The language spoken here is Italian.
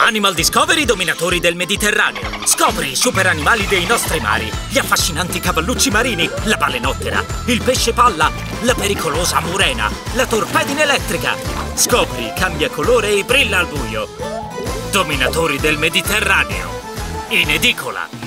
Animal Discovery Dominatori del Mediterraneo. Scopri i super animali dei nostri mari, gli affascinanti cavallucci marini, la balenottera, il pesce palla, la pericolosa murena, la torpedine elettrica. Scopri, cambia colore e brilla al buio. Dominatori del Mediterraneo. In edicola.